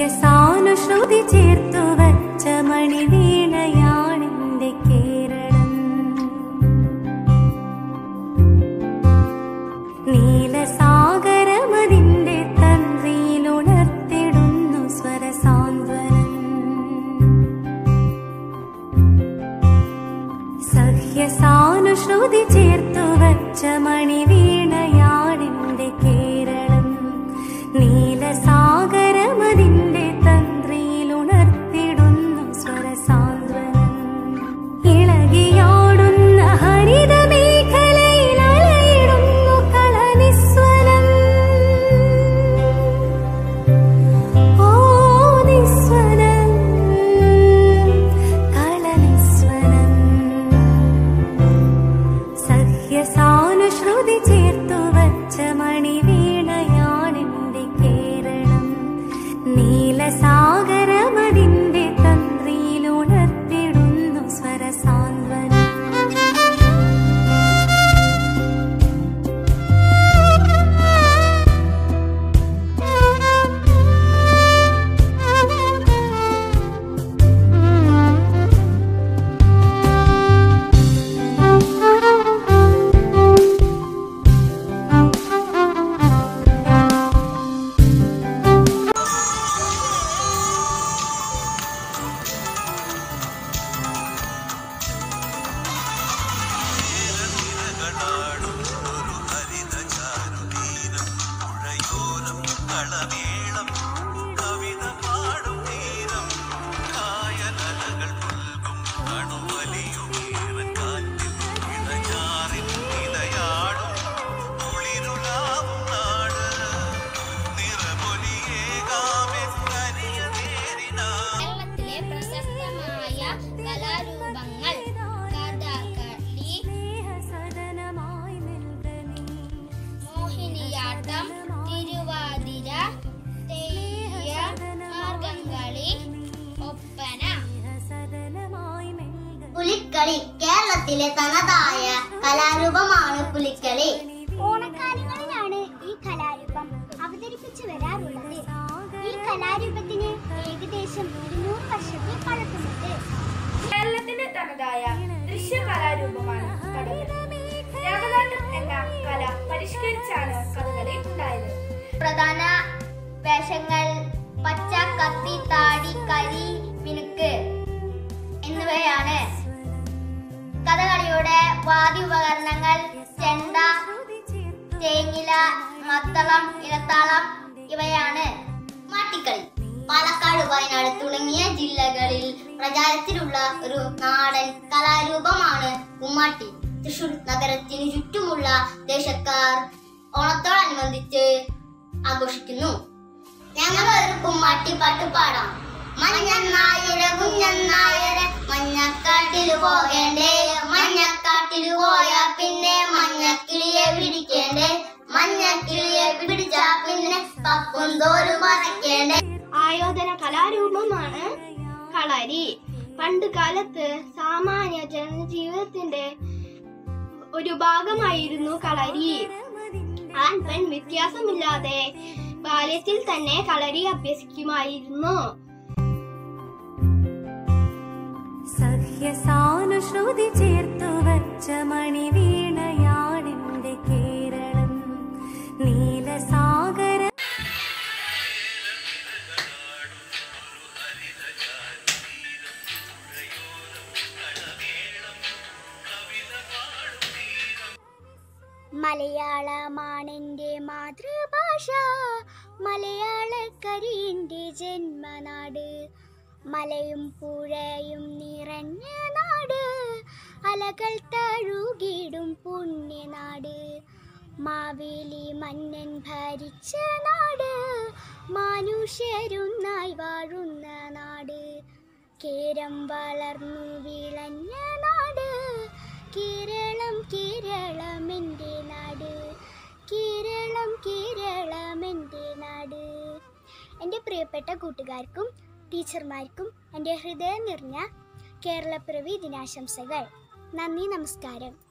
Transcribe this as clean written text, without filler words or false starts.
സഹ്യസാനുശ്രുതി ചേർത്തു വച്ച മണിവീണയാണെന്റെ കേരളം. നീലസാഗരമതിന്റെ തന്ത്രിയിലുണർത്തിടുന്നു സ്വരസാന്ത്വനം. സഹ്യസാനുശ്രുതി ചേർത്തു വച്ച മണിവീണയാണെന്റെ കേരളം. നീലസാഗരമതിന്റെ തന്ത്രിയിലുണർത്തിടുന്നു സ്വരസാന്ത്വനം. ഇളകിയോടുന്ന ഹരിത മേഖലയിൽ അലയിടുന്നു കളനിസ്വരം. ഓ നിസ്വരം, കളനിസ്വരം. സഹ്യസാനുശ്രുതി ചേർത്തു വച്ച മണിവീണയാണെന്റെ കേരളം. നീലസാഗരമതിന്റെ തന്ത്രിയിലുണർത്തിടുന്നു സ്വരസാന്ത്വനം. പുലിക്കളി കേരളത്തിലെ തനതായ കലാരൂപമാണ്. പുലിക്കളി ഓണക്കാലങ്ങളിലാണ് ഈ കലാരൂപം അവതരിപ്പിച്ചു വരാറുള്ളത്. ഈ കലാരൂപത്തിന് ഏകദേശം 200 വർഷത്തെ പഴക്കമുണ്ട്. കേരളത്തിന്റെ തനതായ ദൃശ്യ കലാരൂപമാണ് കഥകളി. രാമനാട്ടം എന്ന കല പരിഷ്കരിച്ചാണ് കഥകളി ഉണ്ടായത്. പ്രധാന വേഷങ്ങൾ പച്ച, കത്തി, താടി, കരി, മിനുക്ക് എന്നിവയാണ്. കഥകളിയുടെ വാദ്യ ഉപകരണങ്ങൾ ചെണ്ട, തേങ്ങില, മത്തളം, ഇലത്താളം ഇവയാണ്. മാട്ടിക്കളി പാലക്കാട്, വയനാട് തുടങ്ങിയ ജില്ലകളിൽ പ്രചാരത്തിലുള്ള ഒരു നാടൻ കലാരൂപമാണ് കുമ്മാട്ടി. തൃശൂർ നഗരത്തിനു ചുറ്റുമുള്ള ദേശക്കാർ ഓണത്തോടനുബന്ധിച്ച് ആഘോഷിക്കുന്നു. ഞങ്ങൾ ഒരു കുമ്മാട്ടി പാട്ട് പാടാം. മഞ്ഞനായരെ കുഞ്ഞനായരെ മഞ്ഞക്കാട്ടില് പോകേണ്ടേ, മഞ്ഞക്കാട്ടില് പോയാ പിന്നെ മഞ്ഞക്കിളിയെ പിടിക്കേണ്ടേ, മഞ്ഞക്കിളിയെ പിടിച്ചാ പിന്നെ പക്കുന്തോര് പറക്കേണ്ടേ. ആയോധന കലാരൂപമാണ് കളരി. പണ്ട് കാലത്ത് സാമാന്യ ജനജീവിതത്തിന്റെ ഒരു ഭാഗമായിരുന്നു കളരി. ആൺ പെൺ വ്യത്യാസമില്ലാതെ ബാല്യത്തിൽ തന്നെ കളരി അഭ്യസിക്കുമായിരുന്നു. സഹ്യസാനുശ്രുതി ചേർത്തു വച്ച മണിവീണയാണെന്റെ കേരളം. നീലസാഗര മലയാളമാണെന്റെ മാതൃഭാഷ, മലയാളക്കരിന്റെ ജന്മനാട്. മലയും പുഴയും നിറഞ്ഞ നാട്, അലകൾ തഴുകിടും പുണ്യനാട്. മാവേലി മന്നൻ ഭരിച്ച നാട്, മനുഷ്യരുന്നായി വാഴുന്ന നാട്. കേരം വളർന്നു വിളഞ്ഞ നാട്, കേരളം കേരളം എൻ്റെ നാട്, കേരളം കേരളം എൻ്റെ നാട്. എൻ്റെ പ്രിയപ്പെട്ട കൂട്ടുകാർക്കും ടീച്ചർമാർക്കും എൻ്റെ ഹൃദയം നിറഞ്ഞ കേരളപ്പിറവി ദിനാശംസകൾ. നന്ദി, നമസ്കാരം.